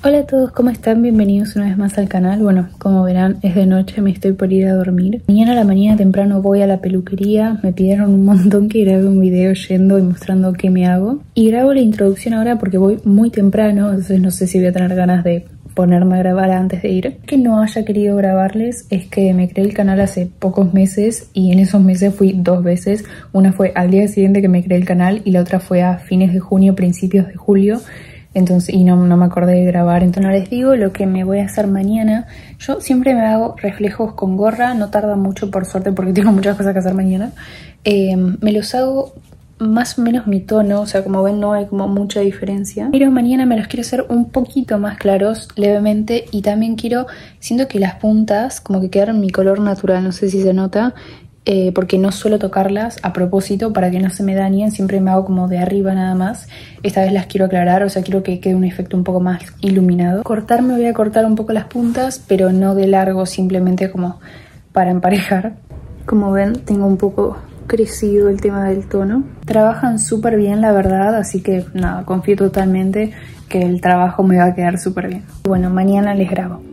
Hola a todos, ¿cómo están? Bienvenidos una vez más al canal. Bueno, como verán, es de noche, me estoy por ir a dormir. Mañana a la mañana temprano voy a la peluquería. Me pidieron un montón que grabe un video yendo y mostrando qué me hago. Y grabo la introducción ahora porque voy muy temprano, entonces no sé si voy a tener ganas de ponerme a grabar antes de ir. Que no haya querido grabarles es que me creé el canal hace pocos meses y en esos meses fui 2 veces. Una fue al día siguiente que me creé el canal y la otra fue a fines de junio, principios de julio. Entonces, y no me acordé de grabar. Entonces no les digo lo que me voy a hacer mañana. Yo siempre me hago reflejos con gorra, no tarda mucho por suerte porque tengo muchas cosas que hacer mañana. Me los hago más o menos mi tono, o sea, como ven no hay como mucha diferencia. Pero mañana me los quiero hacer un poquito más claros, levemente, y también siento que las puntas como que quedaron mi color natural, no sé si se nota. Porque no suelo tocarlas a propósito para que no se me dañen, siempre me hago como de arriba nada más. Esta vez las quiero aclarar, o sea, quiero que quede un efecto un poco más iluminado. Me voy a cortar un poco las puntas, pero no de largo, simplemente como para emparejar. Como ven, tengo un poco crecido el tema del tono. Trabajan súper bien, la verdad, así que nada, confío totalmente que el trabajo me va a quedar súper bien. Bueno, mañana les grabo.